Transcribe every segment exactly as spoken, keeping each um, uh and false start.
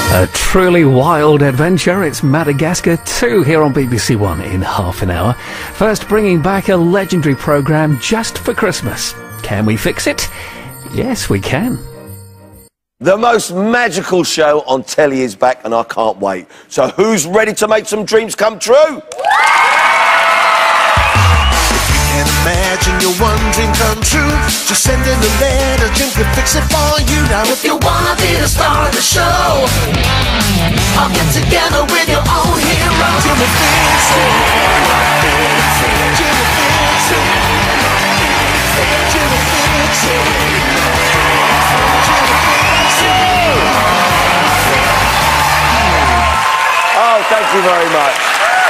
A truly wild adventure. It's Madagascar two here on B B C One in half an hour. First, bringing back a legendary programme just for Christmas. Can we fix it? Yes, we can. The most magical show on telly is back, and I can't wait. So who's ready to make some dreams come true? Imagine your one dream come true. Just send in a letter, Jim can fix it for you. Now if you wanna be the star of the show, I'll get together with your own hero. Jim will fix it. Jim will fix it. Jim will fix it. Jim will fix it. Oh, thank you very much.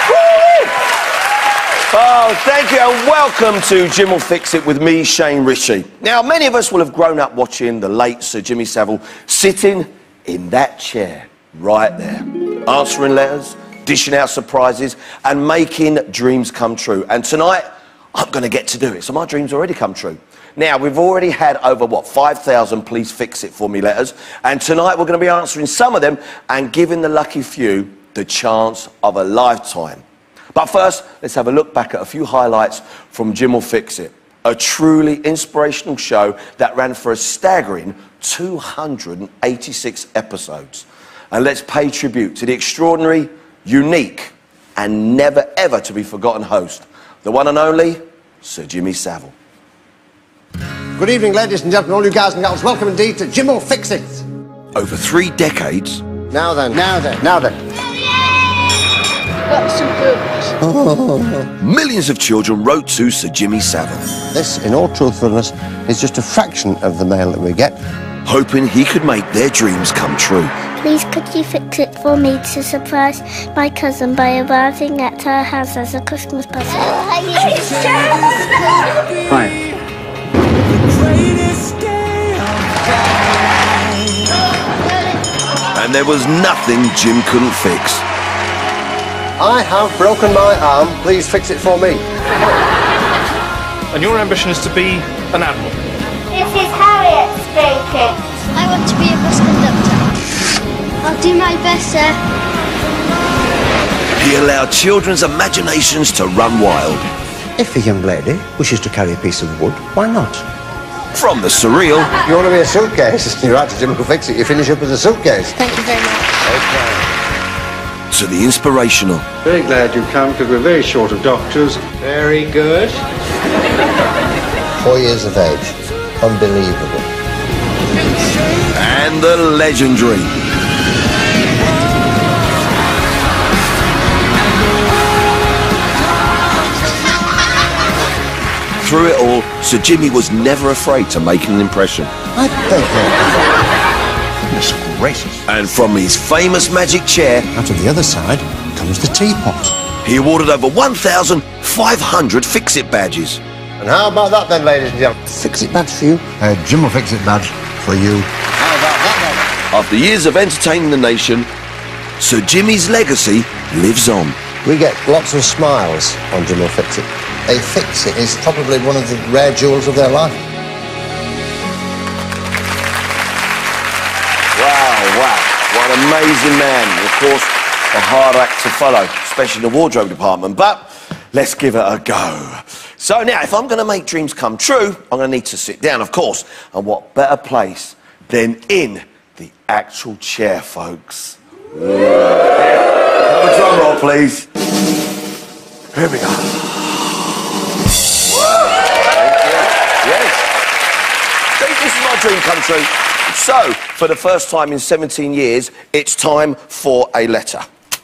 Oh, thank you, and welcome to Jim Will Fix It with me, Shane Ritchie. Now, many of us will have grown up watching the late Sir Jimmy Savile sitting in that chair right there, answering letters, dishing out surprises, and making dreams come true. And tonight, I'm going to get to do it, so my dreams already come true. Now, we've already had over, what, five thousand Please Fix It For Me letters, and tonight we're going to be answering some of them and giving the lucky few the chance of a lifetime. But first, let's have a look back at a few highlights from Jim Will Fix It, a truly inspirational show that ran for a staggering two hundred eighty-six episodes. And let's pay tribute to the extraordinary, unique, and never ever to be forgotten host, the one and only Sir Jimmy Savile. Good evening, ladies and gentlemen, all you guys and girls. Welcome indeed to Jim Will Fix It. Over three decades. Now then, now then, now then. That's some good. Millions of children wrote to Sir Jimmy Savile. This, in all truthfulness, is just a fraction of the mail that we get. Hoping he could make their dreams come true. Please could you fix it for me to surprise my cousin by arriving at her house as a Christmas present? Hi. And there was nothing Jim couldn't fix. I have broken my arm. Please fix it for me. And your ambition is to be an admiral? This is Harriet speaking. I want to be a bus conductor. I'll do my best, sir. He allowed children's imaginations to run wild. If a young lady wishes to carry a piece of wood, why not? From the surreal... You want to be a suitcase? You're right to Jim Will Fix It. You finish up as a suitcase. Thank you very much. Okay. to the inspirational. Very glad you've come because we're very short of doctors. Very good. Four years of age. Unbelievable. And the legendary. Through it all, Sir Jimmy was never afraid to make an impression. I beg your Goodness gracious. And from his famous magic chair... Out of the other side comes the teapot. He awarded over one thousand five hundred Fix-It badges. And how about that then, ladies and gentlemen? Fix-It badge for you. Uh, Jim will Fix-It badge for you. How about that then? After years of entertaining the nation, Sir Jimmy's legacy lives on. We get lots of smiles on Jim will Fix It. A Fix-It is probably one of the rare jewels of their life. Wow, wow. What an amazing man. Of course, a hard act to follow, especially in the wardrobe department. But let's give it a go. So now, if I'm going to make dreams come true, I'm going to need to sit down, of course. And what better place than in the actual chair, folks. Have a drum roll, please. Here we go. This is my dream come true. So, for the first time in seventeen years, it's time for a letter.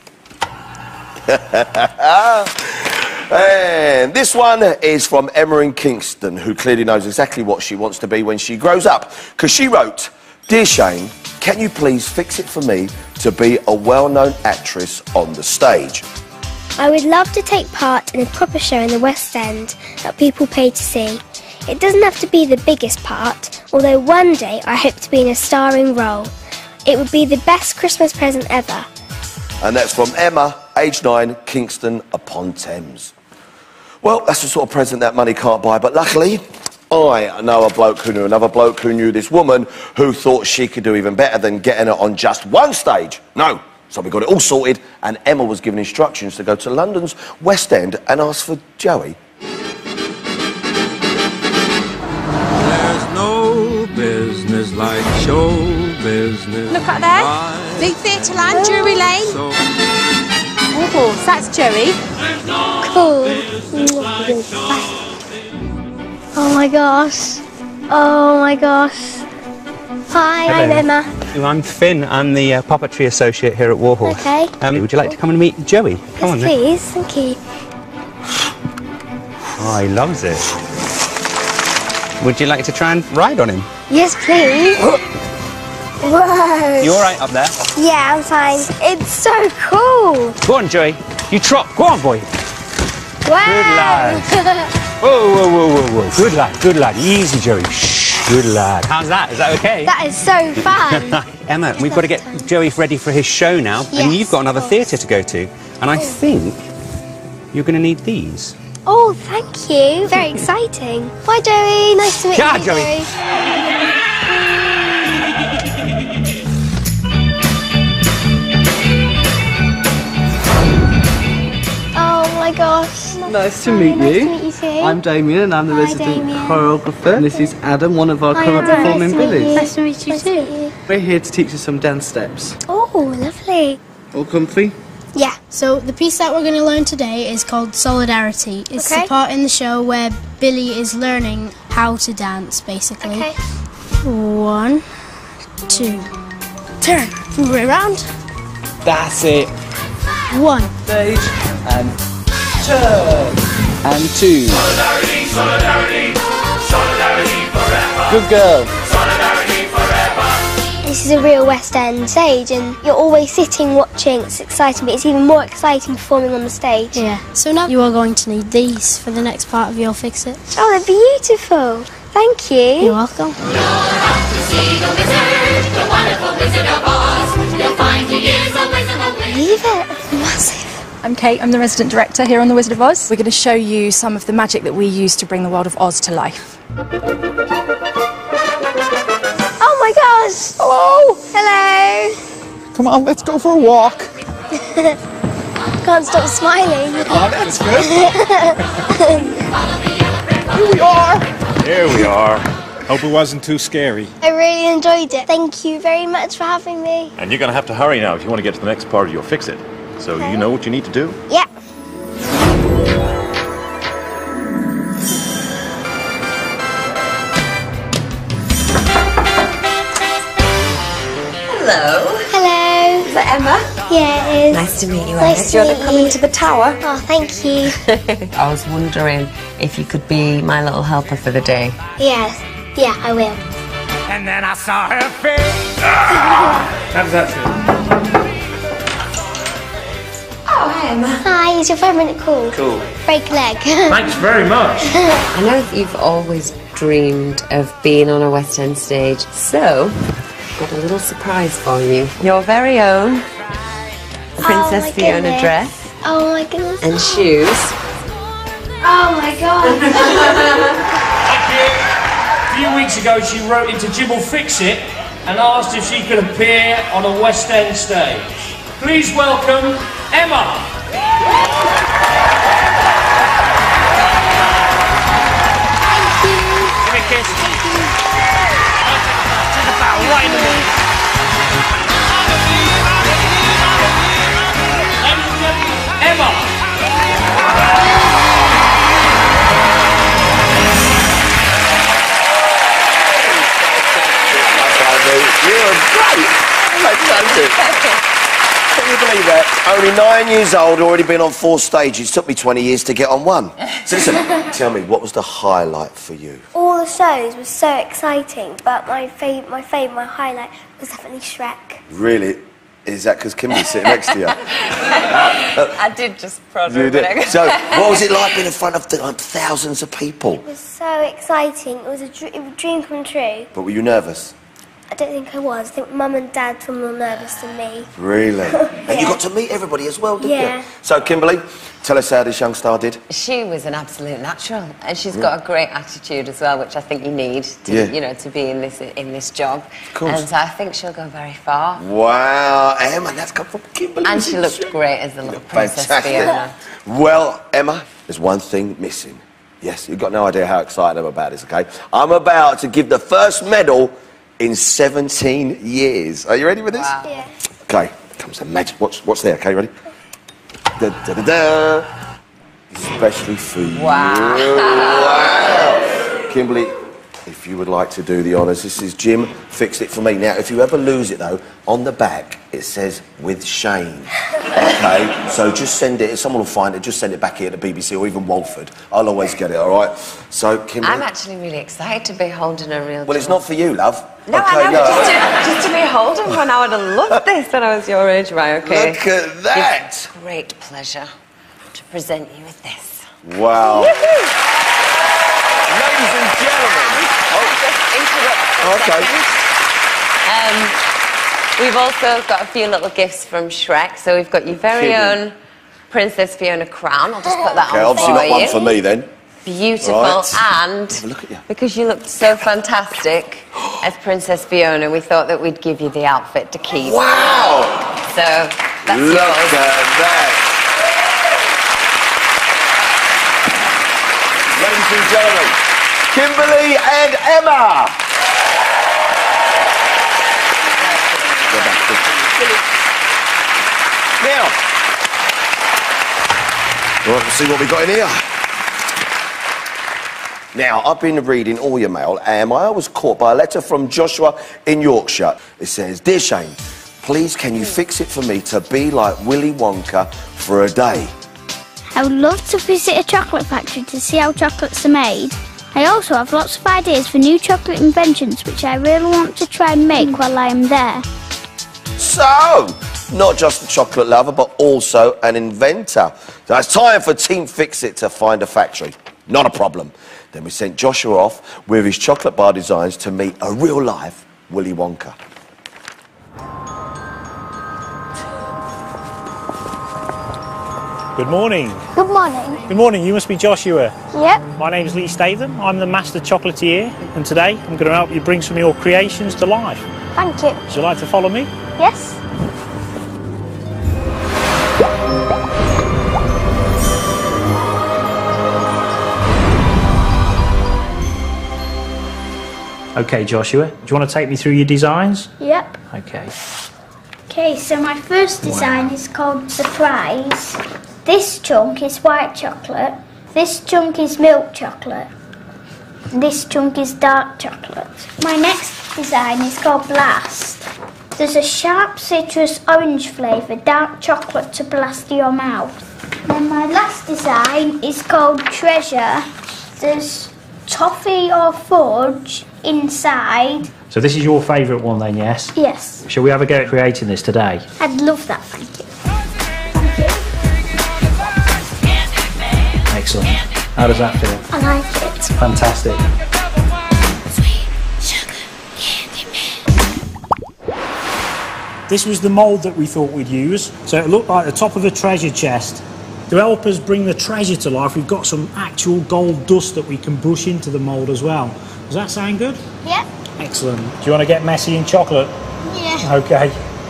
And this one is from Emma in Kingston, who clearly knows exactly what she wants to be when she grows up. Because she wrote, "Dear Shane, can you please fix it for me to be a well-known actress on the stage? I would love to take part in a proper show in the West End that people pay to see. It doesn't have to be the biggest part, although one day I hope to be in a starring role. It would be the best Christmas present ever." And that's from Emma, age nine, Kingston upon Thames. Well, that's the sort of present that money can't buy, but luckily, I know a bloke who knew another bloke who knew this woman who thought she could do even better than getting it on just one stage. No. So we got it all sorted, and Emma was given instructions to go to London's West End and ask for Joey. There's no business like show business. Look at there. Big Theatre Land, Drury Lane. So Oh, that's Joey. Cool. Oh my gosh. Oh my gosh. Hi, I'm Emma. I'm Finn. I'm the uh, puppetry associate here at Warhorse. Okay. Um, would you like to come and meet Joey? Come on, Yes, then. please. Thank you. Oh, he loves it. Would you like to try and ride on him? Yes, please. Whoa. You all right up there? Yeah, I'm fine. It's so cool. Go on, Joey. You trot. Go on, boy. Wow. Good lad. Whoa, whoa, whoa, whoa, whoa. Good lad, good lad. Easy, Joey. Shh. Good lad. How's that? Is that okay? That is so fun. Emma, we've got to get Joey ready for his show now, Yes, and you've got another of course. theatre to go to. And I think you're going to need these. Oh, thank you. Very exciting. Bye, Joey. Nice to meet Yeah, you, Joey. Oh my gosh. Nice to Hi, meet nice you. to meet you too. I'm Damien, I'm the Hi, resident Damien. choreographer. And this is Adam, one of our Hi, current Adam. performing Nice to meet billies. you. Nice to meet you too. We're here to teach you some dance steps. Oh, lovely. All comfy? Yeah. So the piece that we're going to learn today is called Solidarity. It's Okay. the part in the show where Billy is learning how to dance, basically. Okay. One, two, turn, move it around. That's it. One. Stage and turn. And two. Solidarity, solidarity, solidarity forever. Good girl. Solidarity forever. This is a real West End stage, and you're always sitting watching. It's exciting, but it's even more exciting performing on the stage. Yeah. So now you are going to need these for the next part of your Fix It. Oh, they're beautiful. Thank you. You're welcome. Believe it. Massive. I'm Kate, I'm the resident director here on The Wizard of Oz. We're going to show you some of the magic that we use to bring the world of Oz to life. Oh my gosh. Hello. Hello. Come on, let's go for a walk. Can't stop smiling. Oh, that's good. Here we are. There we are. Hope it wasn't too scary. I really enjoyed it. Thank you very much for having me. And you're going to have to hurry now if you want to get to the next part of your Fix It. So Okay. you know what you need to do? Yeah. Hello. Hello. Is that Emma? Yeah, it is. Nice to meet you, Emma. Nice to You're meet coming you. to the tower. Oh, thank you. I was wondering if you could be my little helper for the day. Yes. Yeah, I will. And then I saw her face. How does that feel? Oh, hi, Emma. Hi, is your five minute call? Cool. Break leg. Thanks very much. I know that you've always dreamed of being on a West End stage, so I've got a little surprise for you. Your very own Princess my Fiona goodness. dress Oh my goodness. and shoes. Oh my god. A few weeks ago, she wrote into Jim will Fix It and asked if she could appear on a West End stage. Please welcome Emma. Give me a kiss. To the bow, right in the middle. Ladies and gentlemen, Emma. You're great. Fantastic. Can you believe that? Only nine years old, already been on four stages. Took me twenty years to get on one. So listen, tell me, what was the highlight for you? All the shows were so exciting, but my fav my favourite, my highlight was definitely Shrek. Really? Is that because Kimberly's sitting next to you? I did just prod You her, but I- did. So, what was it like being in front of the, like, thousands of people? It was so exciting. It was a, dr it was a dream come true. But were you nervous? I don't think I was. I think Mum and Dad were more nervous than me. Really? Yeah. And you got to meet everybody as well, didn't Yeah. you? So, Kimberly, tell us how this young star did. She was an absolute natural, and she's Yeah. got a great attitude as well, which I think you need to, Yeah. you know, to be in this in this job. Of course. And so I think she'll go very far. Wow, Emma, that's come from Kimberly. And she looked great as the little Princess Fantastic. Fiona. Well, Emma, there's one thing missing. Yes, you've got no idea how excited I'm about this, okay? I'm about to give the first medal in seventeen years. Are you ready with this? Wow. Yeah. Okay, comes the magic. What's, what's there, okay, ready? Da, da, da, da. Especially for you. Wow. Wow. Kimberly, if you would like to do the honours, this is Jim Fix It for me. Now, if you ever lose it, though, on the back, it says, with Shane. Okay? So just send it. If someone will find it, just send it back here to B B C or even Walford. I'll always get it, all right? So, Kimberly... I'm actually really excited to be holding a real Well, it's not for you, love. No, okay, I know, no. but just to, just to be holding one, I would have loved this when I was your age, right, okay? Look at that! It's a great pleasure to present you with this. Wow. Woohoo! Ladies and gentlemen... Just interrupt for a Okay. second. Um, we've also got a few little gifts from Shrek. So we've got your very Kidding. own Princess Fiona crown. I'll just put that Okay, on obviously for not you. one for me, then. Beautiful. Right. And Have a look at you. because you looked so fantastic as Princess Fiona, we thought that we'd give you the outfit to keep. Wow! So that's Look yours. at that! Ladies and gentlemen, Kimberly and Emma! Now, right, let's see what we got in here. Now, I've been reading all your mail, and I was caught by a letter from Joshua in Yorkshire. It says, Dear Shane, please can you fix it for me to be like Willy Wonka for a day? I would love to visit a chocolate factory to see how chocolates are made. I also have lots of ideas for new chocolate inventions which I really want to try and make while I am there. So, not just a chocolate lover, but also an inventor. So it's time for Team Fix It to find a factory. Not a problem. Then we sent Joshua off with his chocolate bar designs to meet a real-life Willy Wonka. Good morning. Good morning. Good morning, you must be Joshua. Yep. My name's Lee Statham, I'm the master chocolatier, and today I'm going to help you bring some of your creations to life. Thank you. Would you like to follow me? Yes. Okay, Joshua, do you want to take me through your designs? Yep. Okay. Okay, so my first design is called Surprise. This chunk is white chocolate. This chunk is milk chocolate. This chunk is dark chocolate. My next design is called Blast. There's a sharp citrus orange flavour, dark chocolate to blast your mouth. Then my last design is called Treasure. There's toffee or fudge inside. So this is your favourite one then, yes? Yes. Shall we have a go at creating this today? I'd love that, thank you. Excellent. How does that feel? I like it. Fantastic. This was the mould that we thought we'd use. So it looked like the top of a treasure chest. To help us bring the treasure to life, we've got some actual gold dust that we can brush into the mould as well. Does that sound good? Yep. Excellent. Do you want to get messy in chocolate? Yeah. Okay.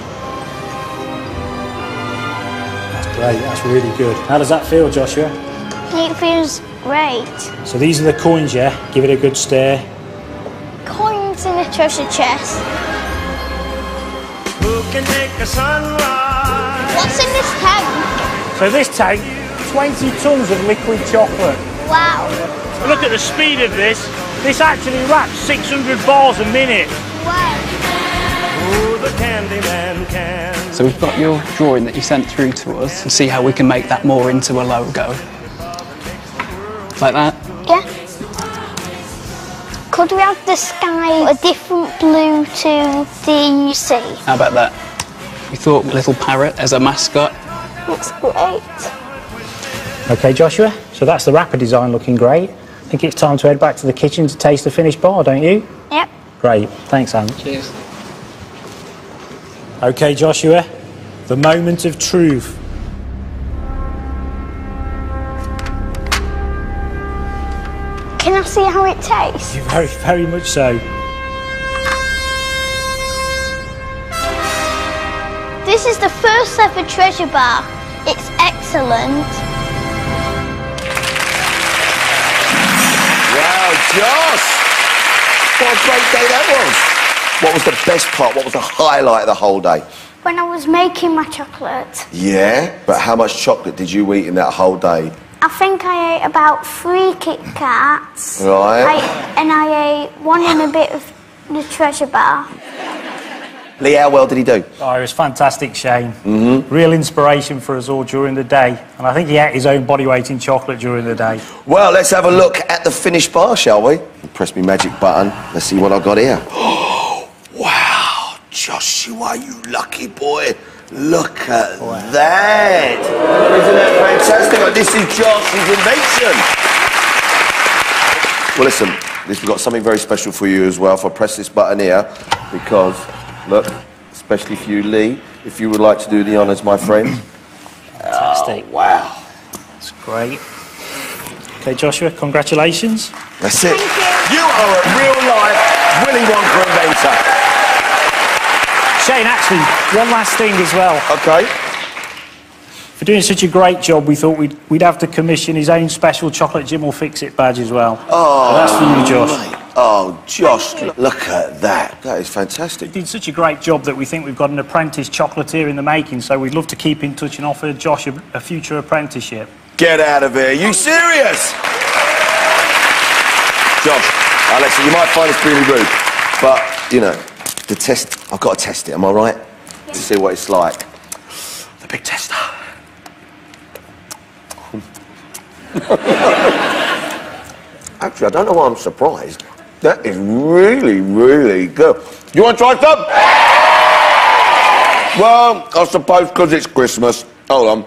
That's great, that's really good. How does that feel, Joshua? It feels great. So these are the coins, yeah? Give it a good stir. Coins in a treasure chest. Who can make a sunrise? What's in this tank? So this tank, twenty tonnes of liquid chocolate. Wow. Look at the speed of this. This actually wraps six hundred bars a minute. Wow. Who the Candyman can. So we've got your drawing that you sent through to us and see how we can make that more into a logo. Like that? Yeah. Could we have the sky a different blue to the sea? How about that? We thought a little parrot as a mascot. Looks great. Okay, Joshua, so that's the wrapper design looking great. I think it's time to head back to the kitchen to taste the finished bar, don't you? Yep. Great, thanks, Anne. Cheers. Okay, Joshua, the moment of truth. Can I see how it tastes? Very, very much so. This is the first ever treasure bar. It's excellent. Wow, Josh! What a great day that was. What was the best part? What was the highlight of the whole day? When I was making my chocolate. Yeah? But how much chocolate did you eat in that whole day? I think I ate about three Kit Kats. Right. I, and I ate one and a bit of the treasure bar. Lee, how well did he do? Oh, it was fantastic, Shane. Mm-hmm. Real inspiration for us all during the day. And I think he ate his own body weight in chocolate during the day. Well, let's have a look at the finished bar, shall we? Press me magic button. Let's see what I got here. Wow, Joshua, you lucky boy. Look at wow. that. Isn't that fantastic? Oh, this is Josh's invention. Well, listen, this, we've got something very special for you as well. If I press this button here, because, look, especially for you, Lee, if you would like to do the honours, my friend. Fantastic. Oh, wow. That's great. Okay, Joshua, congratulations. That's it. You. you are a real-life Willy Wonka inventor. Shane, actually, one last thing as well. OK. For doing such a great job, we thought we'd, we'd have to commission his own special chocolate Jim will fix it badge as well. Oh, so that's for you, Josh. Mate. Oh, Josh, look at that. That is fantastic. You did such a great job that we think we've got an apprentice chocolatier in the making, so we'd love to keep in touch and offer Josh a, a future apprenticeship. Get out of here. You serious? Josh, uh, listen, you might find this really rude, but, you know, the test, I've got to test it, am I right? To see what it's like. The big tester. Actually, I don't know why I'm surprised. That is really, really good. You want to try some? Well, I suppose because it's Christmas. Hold on.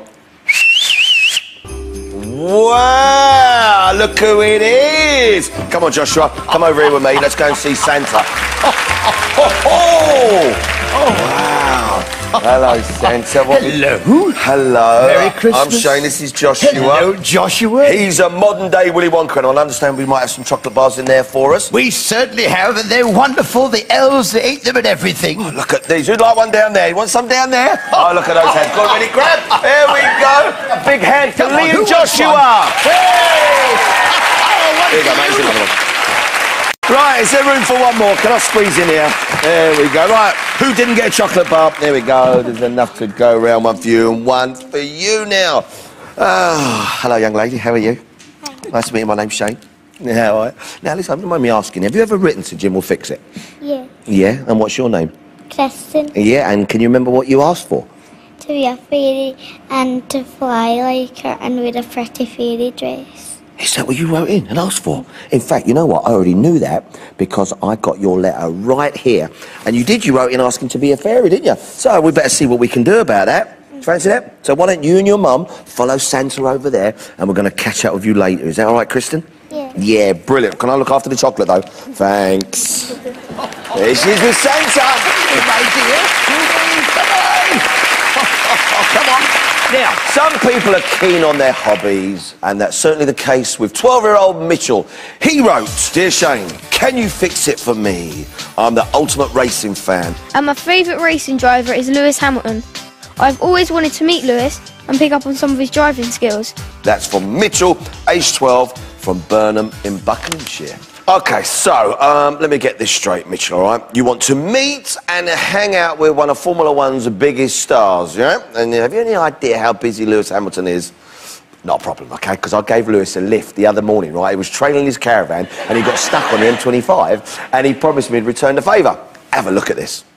Wow, look who it is. Come on, Joshua. Come over here with me. Let's go and see Santa. Oh, oh, oh. Oh, wow. Hello, Santa. What Hello. Hello. Merry Christmas. I'm Shane. This is Joshua. Hello, Joshua. He's a modern-day Willy Wonka, and I understand we might have some chocolate bars in there for us. We certainly have, and they're wonderful. The elves, they ate them and everything. Oh, look at these. Who'd like one down there? You want some down there? Oh, look at those hands. Got ready, grab. There we go. A big hand for Lee and Joshua. Hey! Oh, there you go, mate. Here's another one. Right, is there room for one more? Can I squeeze in here? There we go. Right, who didn't get a chocolate bar? There we go. There's enough to go around. One for you and one for you now. Oh, hello, young lady. How are you? Hi. Nice to meet you. My name's Shane. Yeah, all right. Now, listen, don't mind me asking. Have you ever written to Jim Will Fix It? Yeah. Yeah? And what's your name? Kristen. Yeah, and can you remember what you asked for? To be a fairy and to fly like her and with a pretty fairy dress. Is that what you wrote in and asked for? In fact, you know what? I already knew that because I got your letter right here. And you did, you wrote in asking to be a fairy, didn't you? So we better see what we can do about that. Mm. Fancy that? So why don't you and your mum follow Santa over there and we're going to catch up with you later. Is that all right, Kristen? Yeah. Yeah, brilliant. Can I look after the chocolate, though? Thanks. There she is with Santa. My dear. Bye-bye. Come on. Now, some people are keen on their hobbies, and that's certainly the case with twelve-year-old Mitchell. He wrote, Dear Shane, can you fix it for me? I'm the ultimate racing fan. And my favourite racing driver is Lewis Hamilton. I've always wanted to meet Lewis and pick up on some of his driving skills. That's from Mitchell, age twelve, from Burnham in Buckinghamshire. OK, so, um, let me get this straight, Mitchell, all right? You want to meet and hang out with one of Formula One's biggest stars, yeah? And have you any idea how busy Lewis Hamilton is? Not a problem, OK? Because I gave Lewis a lift the other morning, right? He was trailing his caravan and he got stuck on the M twenty-five and he promised me to return the favour. Have a look at this.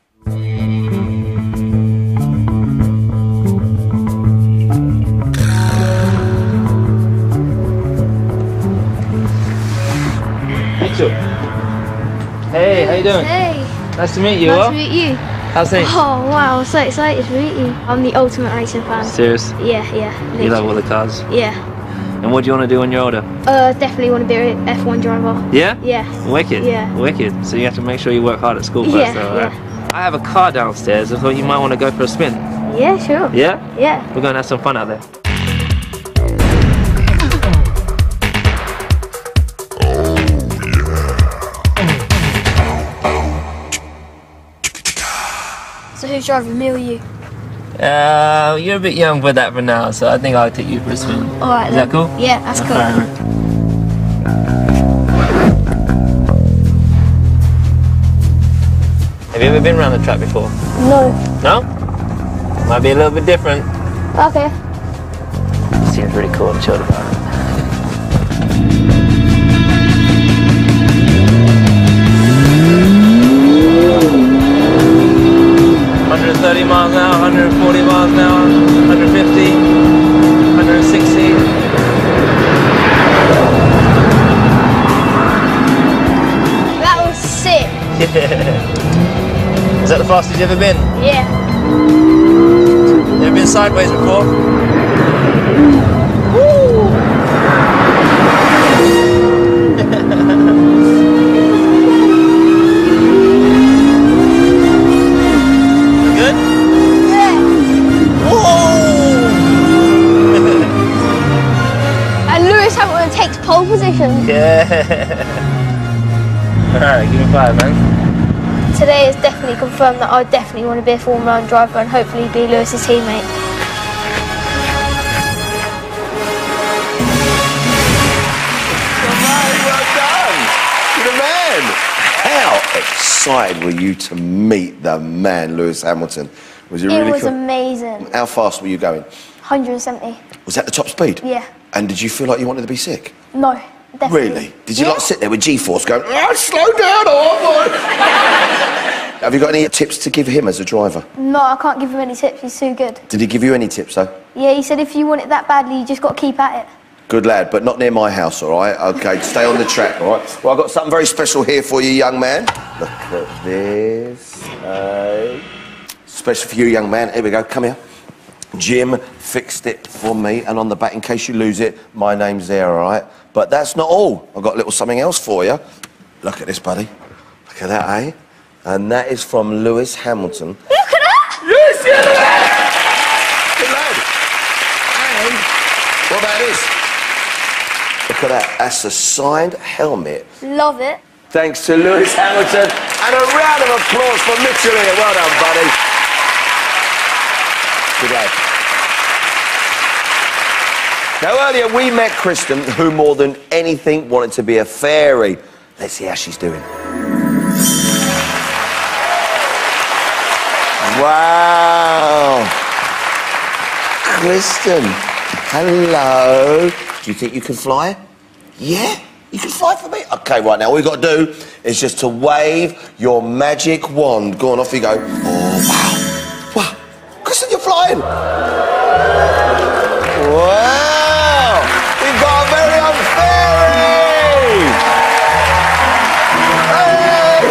Hey, how you doing? Hey. Nice to meet you. Nice well? to meet you. How's things? Oh, wow, I'm so excited to meet you. I'm the ultimate racing fan. Serious? Yeah, yeah. You love all the cars? Yeah. And what do you want to do when you're older? Uh, definitely want to be an F one driver. Yeah? Yeah. Wicked? Yeah. Wicked. So you have to make sure you work hard at school first, yeah, though, yeah. right? I have a car downstairs. I thought you might want to go for a spin. Yeah, sure. Yeah? Yeah. We're going to have some fun out there. So who's driving, me or you? Uh, you're a bit young for that for now, so I think I'll take you for a spin. All right. Is then. that cool? Yeah, that's cool. Alright. Have you ever been around the track before? No. No? Might be a little bit different. Okay. Seems really cool and chilled about it. one hundred thirty miles an hour, one hundred forty miles an hour, one hundred fifty, one hundred sixty. That was sick. Is that the fastest you've ever been? Yeah. You ever been sideways before? Woo! Good? Yeah. Whoa! And Lewis Hamilton takes pole position. Yeah. Alright, give me five, man. Today is definitely confirmed that I definitely want to be a Formula One driver and hopefully be Lewis's teammate. How excited were you to meet the man, Lewis Hamilton? Was it, It really was cool? amazing. How fast were you going? one hundred seventy. Was that the top speed? Yeah. And did you feel like you wanted to be sick? No, definitely. Really? Did you Yeah. like sit there with G-force going, oh, slow down, oh boy. Have you got any tips to give him as a driver? No, I can't give him any tips. He's too good. Did he give you any tips though? Yeah, he said if you want it that badly, you just got to keep at it. Good lad, but not near my house, all right? Okay, stay on the track, all right? Well, I've got something very special here for you, young man. Look at this. Hey. Special for you, young man. Here we go, come here. Jim fixed it for me, and on the back, in case you lose it, my name's there, all right? But that's not all. I've got a little something else for you. Look at this, buddy. Look at that, eh? And that is from Lewis Hamilton. Look at that! Yes, yeah, look at that! Good lad. And what about this? Look at that. That's a signed helmet. Love it. Thanks to Lewis Hamilton. And a round of applause for Mitchell here. Well done, buddy. Good lad. Now, earlier we met Kristen, who more than anything wanted to be a fairy. Let's see how she's doing. Wow. Kristen, hello. Do you think you can fly? Yeah? You can fly for me? Okay, right, now all we've got to do is just to wave your magic wand. Go on, off you go. Oh, wow. Wow. Kristen, you're flying. Wow. We've got a very own fairy. Hey.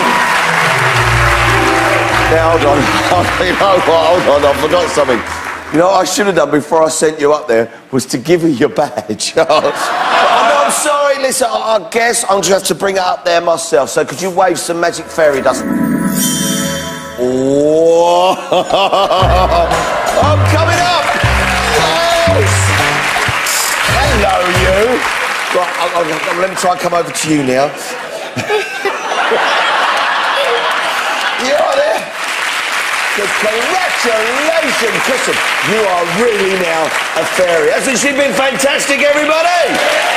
Now, hold on. You know what? Hold on, I forgot something. You know what I should have done before I sent you up there was to give you your badge. oh, no, I'm sorry, listen, I, I guess I'm just have to bring it up there myself. So could you wave some magic fairy dust? Oh, I'm coming up! Yes! Hello, you. Right, I, I, I, let me try and come over to you now. You are there? Good, congratulations, Kristen. You are really now a fairy. Hasn't she been fantastic, everybody?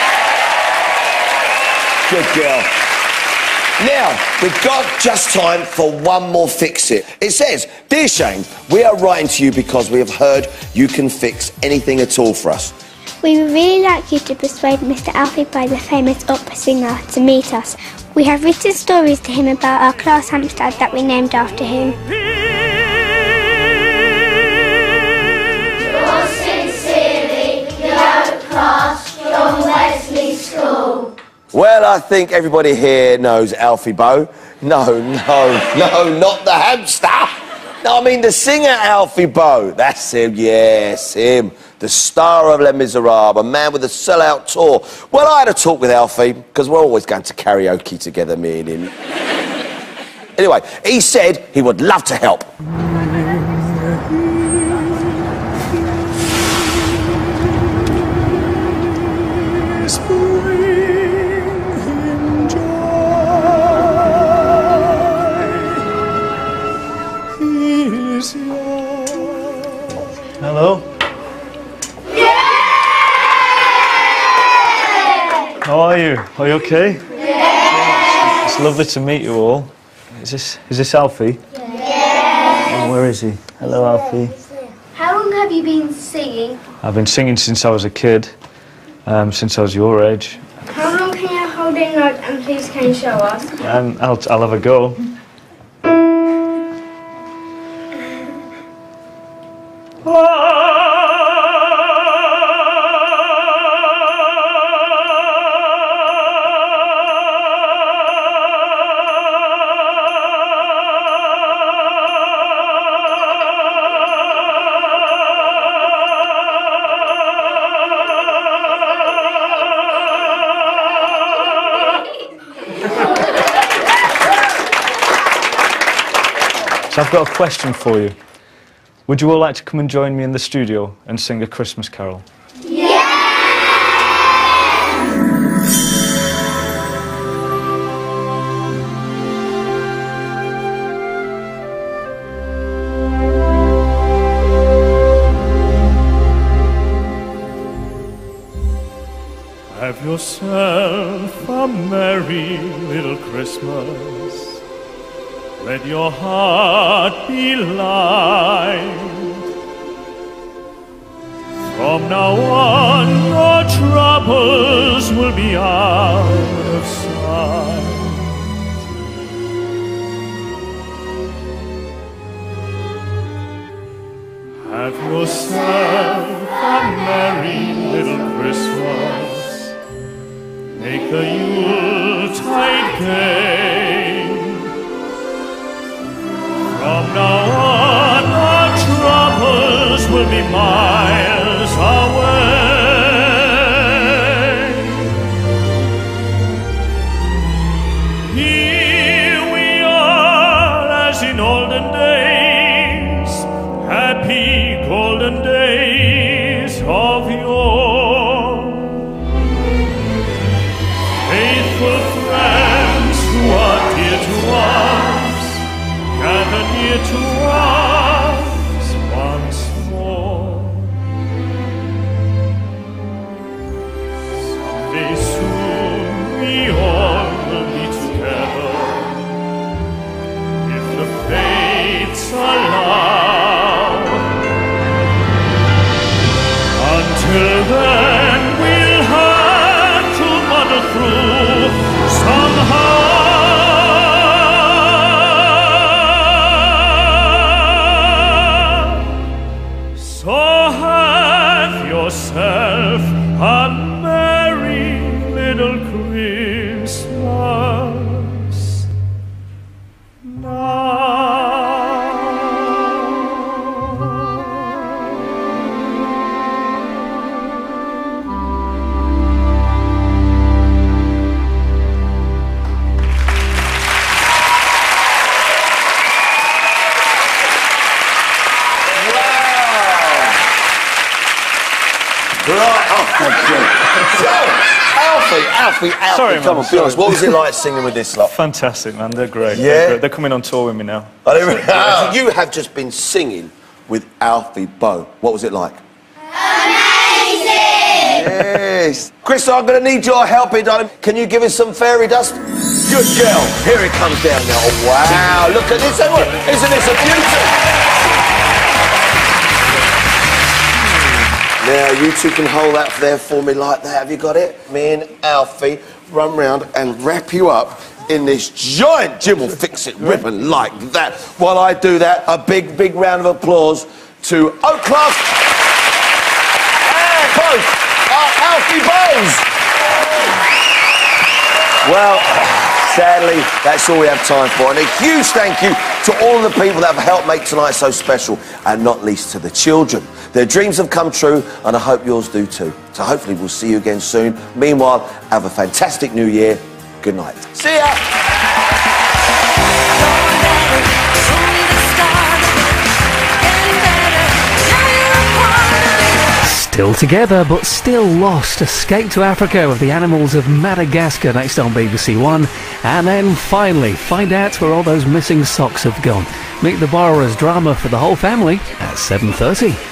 Good girl. Now, we've got just time for one more Fix It. It says, Dear Shane, we are writing to you because we have heard you can fix anything at all for us. We would really like you to persuade Mister Alfie Boe, the famous opera singer, to meet us. We have written stories to him about our class hamster that we named after him. Well, I think everybody here knows Alfie Boe. No, no, no, not the hamster. No, I mean the singer Alfie Boe. That's him, yes, him. The star of Les Miserables, a man with a sell-out tour. Well, I had a talk with Alfie, because we're always going to karaoke together, me and him. Anyway, he said he would love to help. Hello. How are you? Are you okay? Yeah. It's lovely to meet you all. Is this is this Alfie? Yeah. Oh, where is he? Hello, Alfie. How long have you been singing? I've been singing since I was a kid, um, since I was your age. How long can you hold in note and please can you show us? Um, I'll I'll have a go. So I've got a question for you. Would you all like to come and join me in the studio and sing a Christmas carol? Yeah! Have yourself a merry little Christmas. Let your heart be light. From now on, your troubles will be out of sight. Have yourself a merry little Christmas. Make the Yuletide gay. From now on, our troubles will be miles away. Here we are, as in olden days, happy golden days of yore. Faithful friends who are dear to us, gather near to us once more. Someday soon we all will be together, if the fates allow. Until then we'll have to muddle through somehow. Yourself a merry little Christmas now. Right, oh, so, Alfie, Alfie, Alfie, Sorry, come man, on, be honest, what was it like singing with this lot? Fantastic, man, they're great. Yeah? They're, great. They're coming on tour with me now. Oh, you have just been singing with Alfie Boe. What was it like? Amazing! Yes. Chris, I'm going to need your help here, darling. Can you give us some fairy dust? Good girl. Here it comes down now. Oh, wow, look at this. Isn't this a beauty? Now, you two can hold that there for me like that. Have you got it? Me and Alfie run round and wrap you up in this giant Jim will fix it ribbon like that. While I do that, a big, big round of applause to Oak Club and both our Alfie Boes. Well, sadly, that's all we have time for. And a huge thank you to all of the people that have helped make tonight so special, and not least to the children. Their dreams have come true, and I hope yours do too. So hopefully we'll see you again soon. Meanwhile, have a fantastic new year. Good night. See ya! Still together, but still lost. Escape to Africa with the animals of Madagascar next on B B C One. And then finally, find out where all those missing socks have gone. Meet the Borrowers drama for the whole family at seven thirty.